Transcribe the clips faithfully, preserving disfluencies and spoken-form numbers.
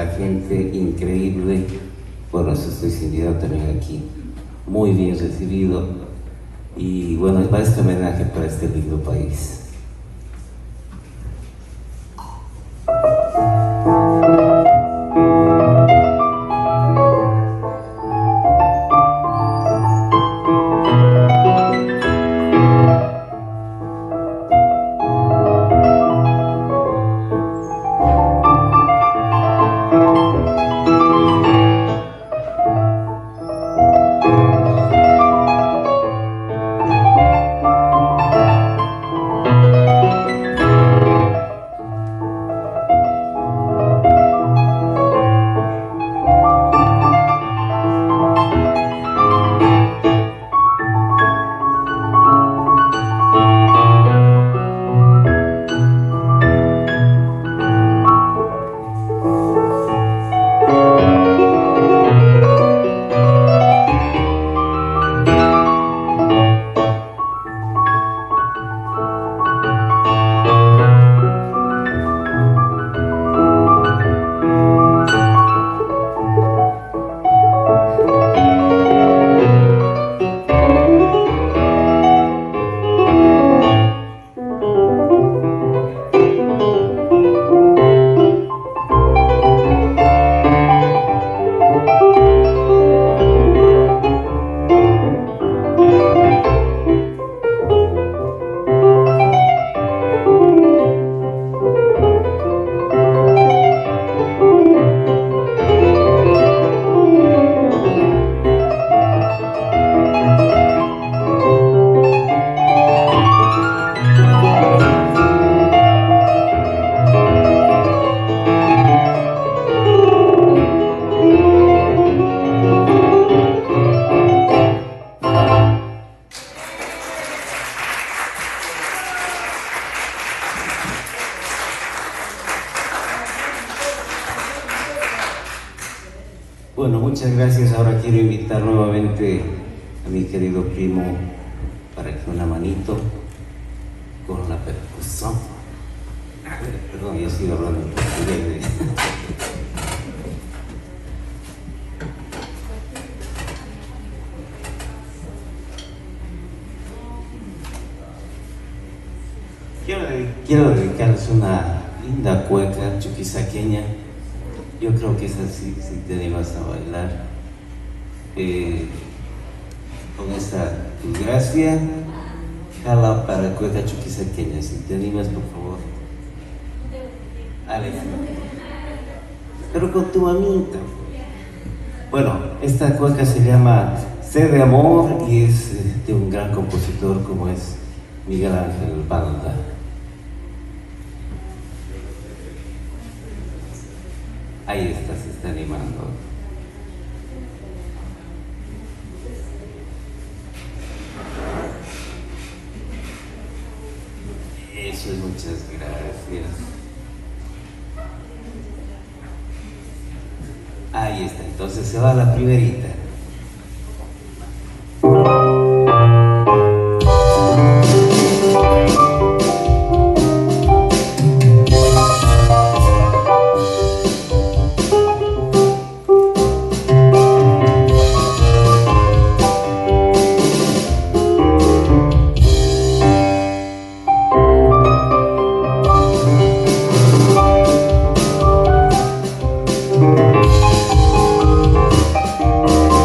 la gente increíble. Bueno, eso estoy sintiendo también aquí, muy bien recibido. Y bueno, va este homenaje para este lindo país. Bueno, muchas gracias. Ahora quiero invitar nuevamente a mi querido primo para que una manito con la percusión. Perdón, ya sigo hablando en portugués. Quiero, quiero dedicarles una linda cueca chuquisaqueña. Yo creo que esa sí, sí te animas a bailar. Eh, con esa tu gracia, jala para cueca chuquisaqueña. Si te animas, por favor. Alex. Pero con tu mamita. Bueno, esta cueca se llama Sé de Amor y es de un gran compositor como es Miguel Ángel Banda. Ahí está, se está animando. Eso es, muchas gracias. Ahí está, entonces se va la primerita. Thank you.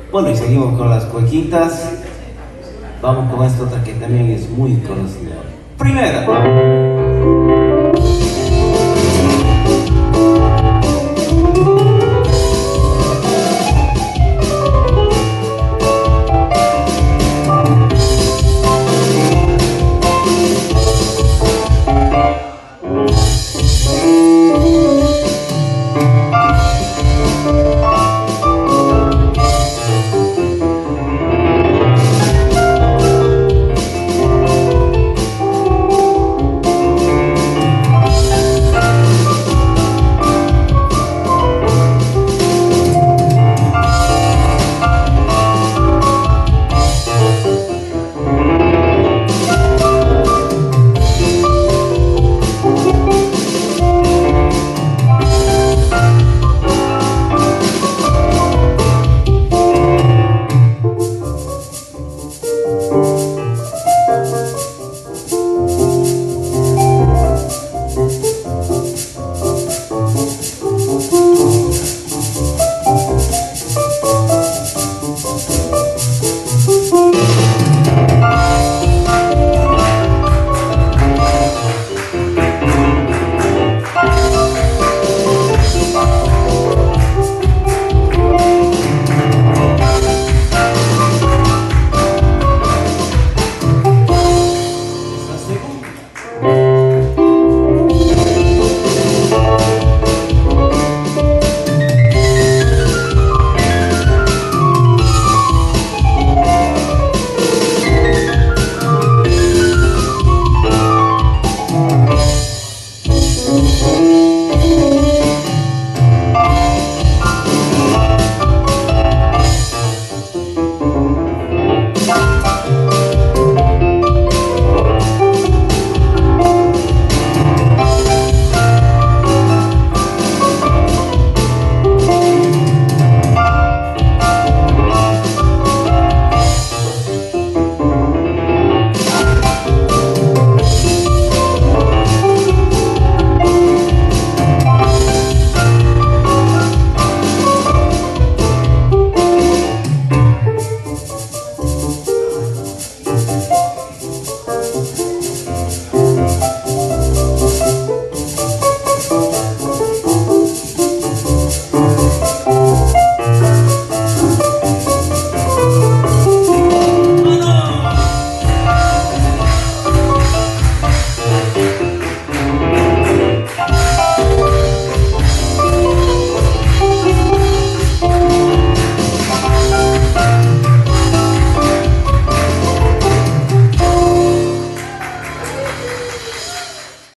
Bueno, y seguimos con las cuequitas. Vamos con esta otra que también es muy conocida. Primera.